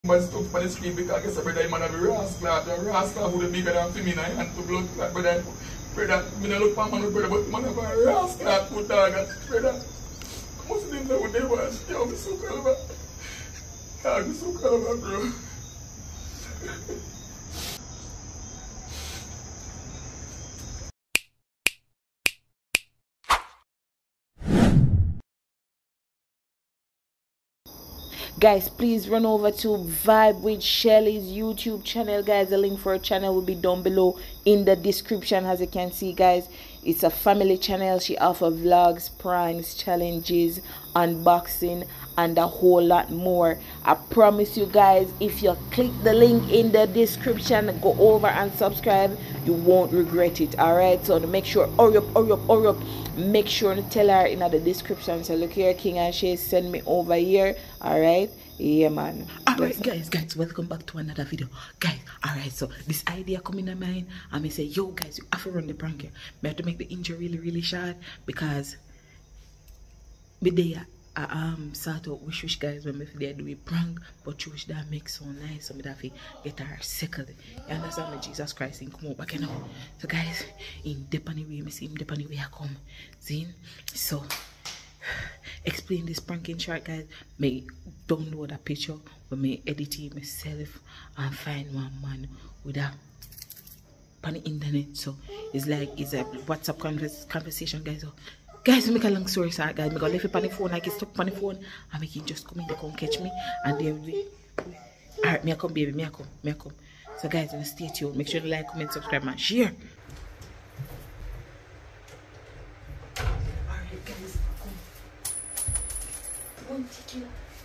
Man stuck for the screen because I guess a brother man have a rascal. The rascal who the bigger than me and to blood clot. Brother, me no look for man with brother, but man have a rascal put dog at brother. Muslims that would never watch. Yo, me so clever. God, me so clever, bro. Guys, please run over to Vibe with Shelly's YouTube channel, guys. The link for her channel will be down below in the description. As you can see, guys, it's a family channel. She offers vlogs, pranks, challenges, unboxing, and a whole lot more. I promise you guys, if you click the link in the description, go over and subscribe, you won't regret it. All right, so make sure, hurry up, make sure to tell her in the description. So look here, King and Shay, send me over here. All right, yeah, man. Alright, guys, welcome back to another video. Guys, alright, so this idea come in my mind, and I say, yo, guys, you have to run the prank here. I have to make the intro really short because I sort of wish guys when they do a prank, but wish that makes so nice, so I have to get her circled. You understand me? Jesus Christ, in come up back, you know. So guys, in depending way, me see him depending way I come. See? So explain this prank in short, guys. May download a picture with me edit it myself and find one man with a on the internet. So it's like it's a WhatsApp conversation, guys. So guys, make a long story short, guys, I'm gonna leave it on the phone, like it's stuck on the phone, and make it just come in, they come catch me, and then we alright, me I come, baby, me I come. So guys, stay tuned, make sure to like, comment, subscribe, and share. Alright guys, come tequila.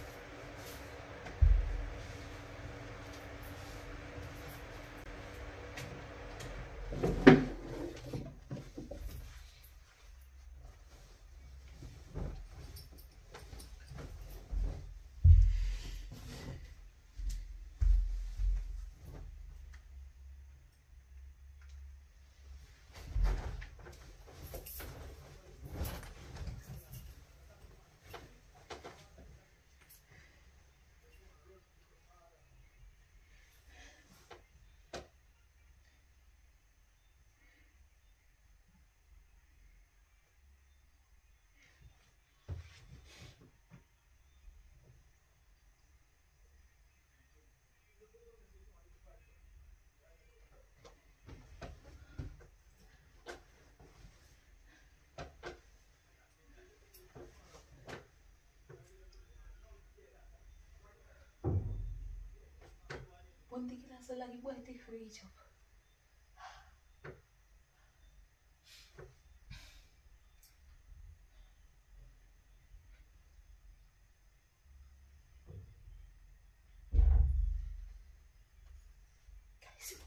One tequila so lagi buat take free job. Guys,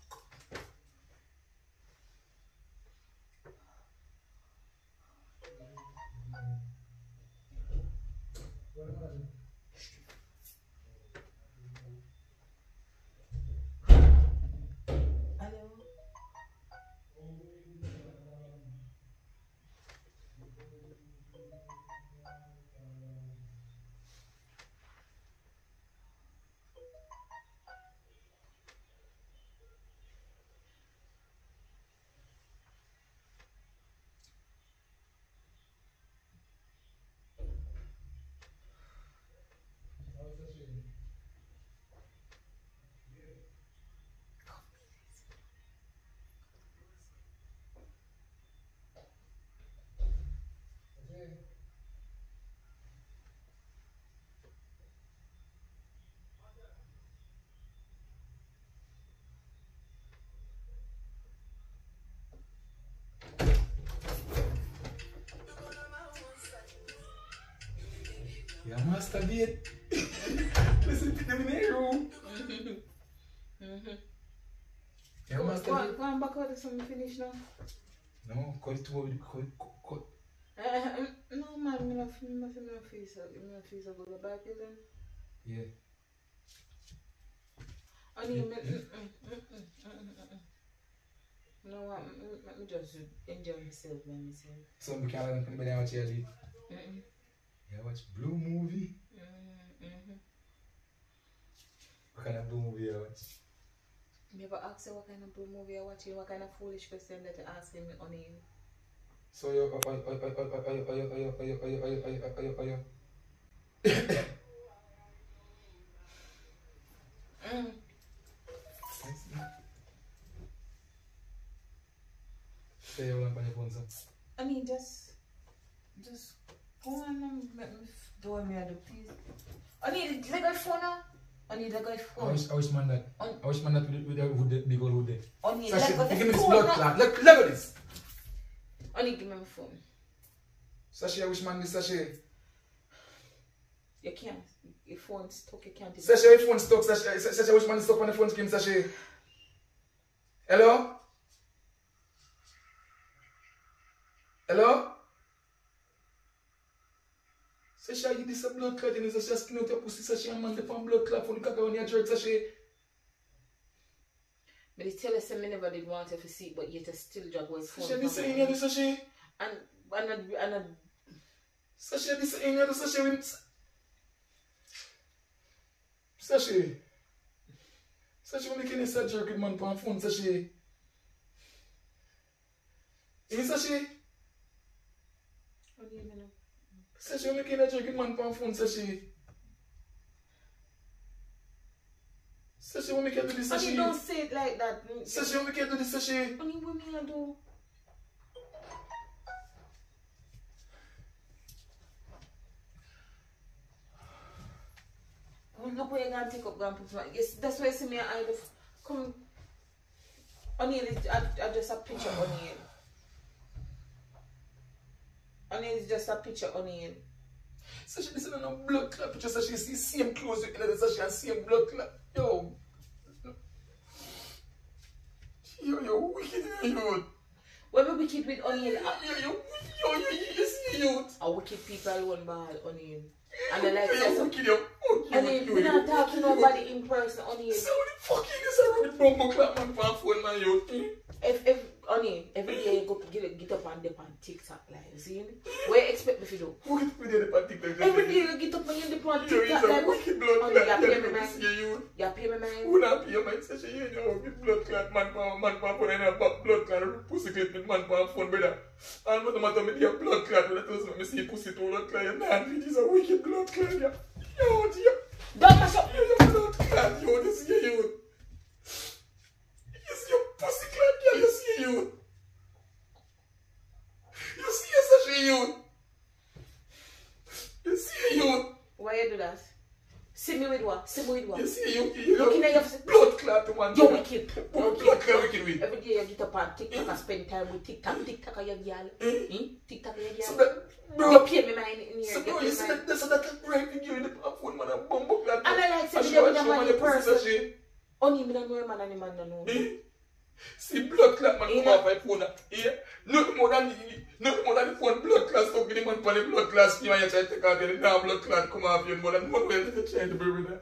Yeah, masturbate. Listen to them in the room. Yeah, masturbate. Go on back out of something finish now. No, cut it over. Cut. No man, me not face a go back then. Yeah. I need no, let me just enjoy myself by myself. So we can't let anybody watch it. Yeah, watch Blue movie. What kind of blue movie you watch? Me ever ask you what kind of blue movie you're watching? What kind of foolish question that you're asking me on you? So you Say you want on your phone, sir. I mean, just go on and let me do what I do, please. I need a good phone now. I need a good phone. I wish man that. I wish man that with the hood, big old hood there. I need Sasha, a give me good this phone blood now. clot. Look at this. I need to give me my phone. Sasha, I wish man this, Sasha. You can't. Your phone's stuck, you can't. Sasha, your phone stuck, Sasha. Sasha, I wish man is stuck on the phone screen, Sasha. Hello? Hello? Sasha, you this a blood clot and Sasha skin out your pussy, Sasha, and man the pan blood clot for the caca on your jerk, Sasha. But they tell us I never did want you to see, but yet I still drag one phone. Sasha, this ain't here, Sasha. And Sasha, this ain't here, Sasha. Sasha. Sasha, when you can say jerk with man pan phone, Sasha. Eh, Sasha? what do you mean? Sasha, when you can jerk with man pan phone, Sasha. Sasha, when you can do this, Honey, Sasha. don't say it like that. Sasha, when you can do this, Sasha. Honey, what me I do? Oh, look where you're going to take up grandpa's. Yes, that's why you see me I come. Onion is I just a picture onion. Onion is just a picture onion. Sasha, this is no blood clot picture, Sasha. You see same clothes with another Sasha and same blood clot. Yo. Yo, wicked, you. When we wicked with onion, You see you. a wicked people alone bad onion. And they like Yo, so. wicked, yo. I mean, we're not talking to nobody in person onion. So the fucking is a red bumbo clot man for phone, man, yo. If onion, every day you go get up and dip on TikTok live, see? What you expect me to do? Who get with the TikTok? Every day you get up and you dip on Yo, TikTok it's a live. wicked blood Onion, clot. you pay me You man. see you. You pay me man. Who not pay your mind, Sasha? You know, with blood clot man for phone and a blood clot pussy clip with man for phone, brother. And what the matter with your blood clot, brother, tells me see pussy to blood clot. Nah, this is a wicked blood clot, yeah. Yo, dear. Don't mess up. Yo, your blood clot, yo, this is you. You see your pussy clot, yeah, you see you. You see your Sasha, you. You see you. Why you do that? See me with what? See me with what? You see you. Looking at your blood clot, man. you wicked. Blood clot wicked with. Every day you get up on TikTok and spend time with TikTok. TikTok are your girl. TikTok are your So girl. that, bro. You pay me man in here. So bro, you see that that's a great video in the phone, man. A bumbo clot. And I like And say show with a man man the in pussy, person. Sasha. Only me don't know a man and a man don't know. See blood clot man Yeah. come off my phone. Yeah. Nothing more than the phone blood clot stuck with the man for the blood clot scheme and you try to take out the now blood clot come off you more than one way to try to bury that.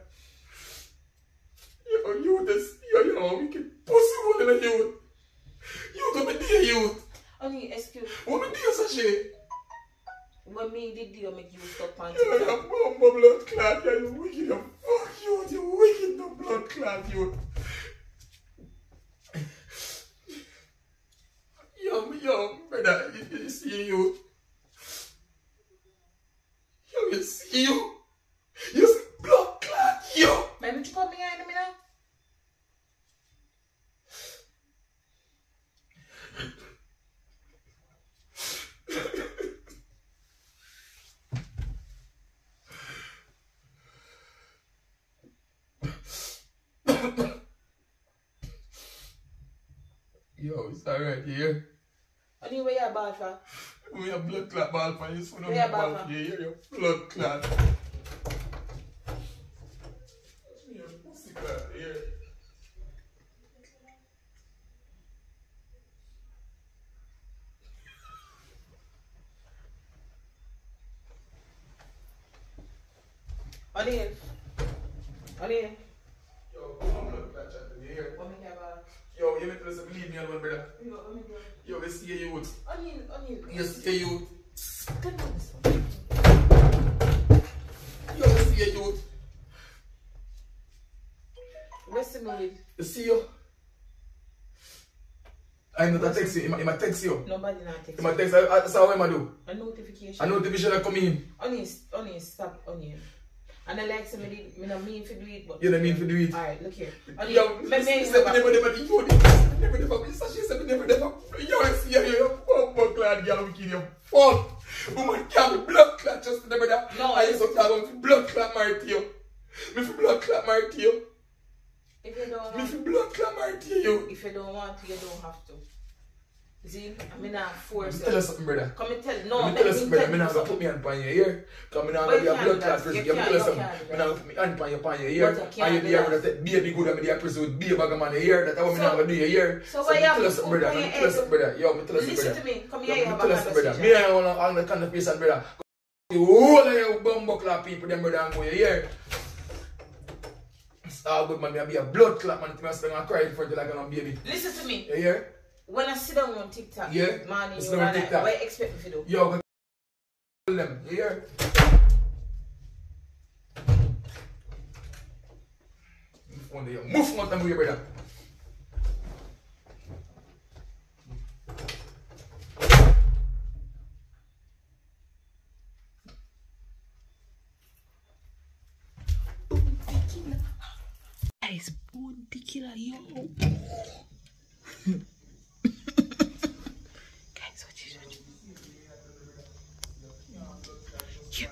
Yo, you this yo, wicked pussy one in a youth. You to me dear youth. Only excuse. What me dear Sasha? When me did you make you stop on You TikTok? bumbo blood clot, yeah, you wicked, you fuck you wicked no blood clot, you. Yo, brother, you see you. Yo, you see you. You see blood clot, yo. Man, you come here in a minute. Yo, it's alright here. Only where you bad for? We have blood clot ball for you, so no Yeah, ball Baba. for you. Here, your blood clot. Your pussy clot here. Only. Only. Yo, come blood clot chat to me here. What me care about? Yo, you need to believe me alone, brother. What me do? Yo, you see you. Only. You see you. Come on, this one. Yo, you see you. What's the mood? You see you? I know that text you. He might text you. Nobody not text He might text you. That's how I do. a notification. A notification that come in. Onion, stop onion. And I like somebody, I don't mean to do it, but You don't mean to do it. alright, look here. Yo, she said we never do you. She said we never. Yo, I see you. Fuck, glad girl, we kill you. Fuck. Woman can't be blood clot just never that. No, I used to talk about blood clot married to you. Me for blood clot married to you. if you don't Me want, for blood clot married to you. if you don't want to, you don't have to. See, I mean, not force Tell you. us something, brother. Come and tell, no, Let me tell us something, brother. I'm not going to put my hand on your ear. Because I'm not going to be a blood clot person. You tell us something. I'm not going to put my hand on your ear. And you hear that baby good and I'm prison with baby bag man in your ear. That's what I'm not going to do your ear. So So why you tell us something, brother. Tell us something, brother. Yo, tell us something, listen brother. to me. Come here, you have a Tell us something, brother. conversation. Me and you on the conversation, brother. The whole of your bumbo clap people, them brother, and go your ear. It's all good, man. Me be a blood clap, man. I'm going to cry in front of you like a baby. Listen to me. You hear? When I sit down on TikTok, Yeah, man, sit you down on are like, TikTok. what you expect me to do? Yo, go tell them. You hear? Move on them, brother. Guys, Bounty Killer, yo. Guys, what is it? Yeah.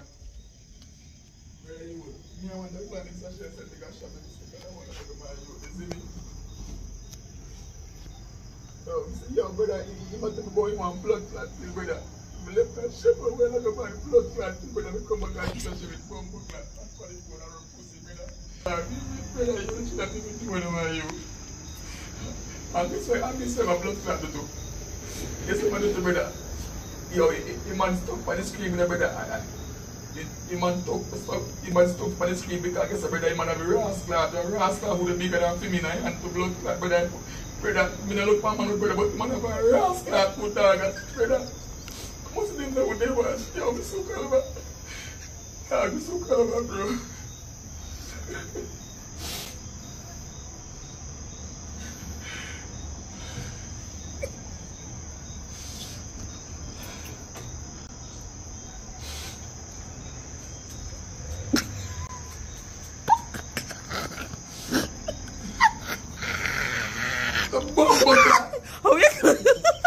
Yo, brother, you must be going on blood clot, brother. I left that ship and we're not going to buy blood clot, brother. I come back and touch it with bumbo clot. That's why it's going to run pussy, brother. Brother, you should have even do it on you. I'm this way my blood clot to do. Yes, I'm going to do, brother. Yo, the man stuck on the screen, brother. The man stuck on the screen because I guess, brother, the man have a rascal who is bigger than female and to blood clot, brother. Brother, I don't look for man, brother, but the man have a rascal who dog, brother. Come on, see them there with their watch. Yo, I'm so clever. I'm so clever, bro. Oh, yeah.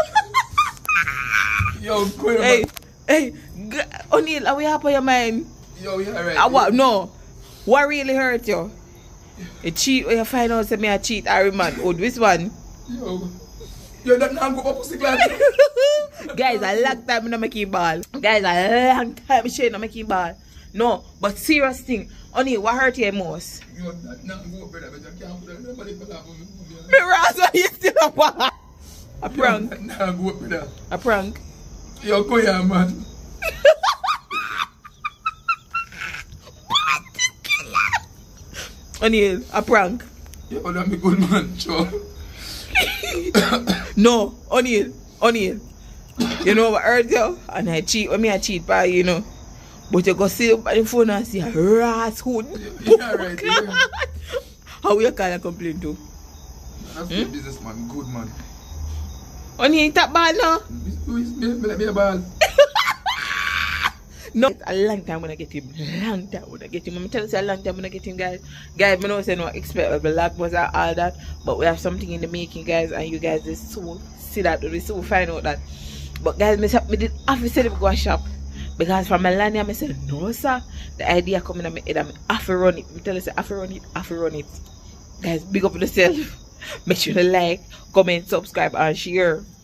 Yo, go ahead. Hey, O'Neal, are we happy your mind? Yo, we alright. What? No. What really hurt you? A cheat when you find out that me a cheat, Harry man. Oh, this one. Yo, that now go for pussy clap. Guys, a long time I don't make it ball. Guys, a long time I don't make it ball. No, but serious thing. O'Neal, what hurt you most? Yo, that now go, brother, but you can't put nobody for that. Me Ross, why you still a ball? A prank. That now go, brother. A prank. Yo, go here, man. O'Neal, a prank. Yo, that be good, man. Sure. No, O'Neal. You know what hurt you? And I cheat when I cheat by you know. But you go see by the phone and see a ras hood. Yeah, right. Yeah. How you call a complaint to? That's good business, man. Good, man. O'Neal, that ball now? Be a ball. No, a long time when I get him. I'm tell you a long time when I get him, guys. Guys, I know say no expect a blockbuster and all that, but we have something in the making, guys, and you guys will soon see that. We soon find out that. But guys, me did have to say them go and shop. Because from Melania, I said, no sir, the idea coming in my head, I'm have to run it. I tell you, say, have to run it. Guys, big up yourself. Make sure to like, comment, subscribe, and share.